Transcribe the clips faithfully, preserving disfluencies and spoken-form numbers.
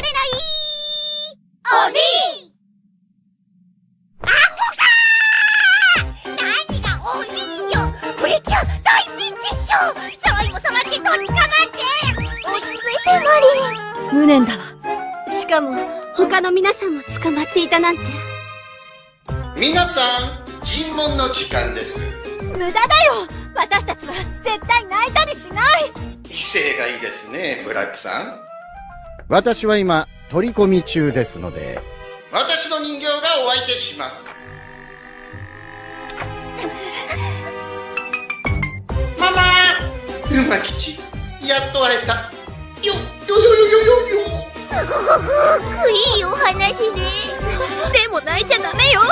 れない鬼。アホかー。何が鬼よ。プリキュア大ピンチっしょ。揃いも揃ってとっ捕まって。落ち着いてマリン。 無念だわ。しかも他の皆さんも捕まっていたなんて。 皆さん、尋問の時間です。 無駄だよ。私たちは絶対泣いたりしない。 威勢がいいですね、ブラックさん。 私は今取り込み中ですので、 私の人形がお相手します。ママー、馬吉、やっと会えた。よよよよよよよ。 すごくいいお話ね。でも泣いちゃダメよ。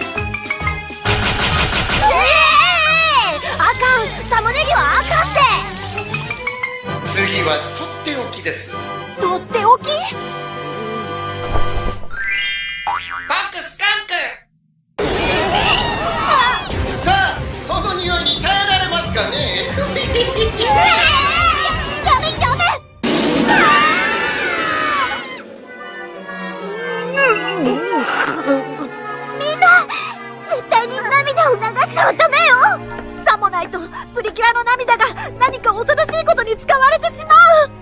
ええー、あかん。玉ねぎはあかんって。 次はとっておきです。 とっておき。 バックスカンク。さあ、この匂いに耐えられますかね。 ダメダメ。みんな絶対に涙を流してはダメよ。さもないとプリキュアの涙が何か恐ろしいことに使われてしまう。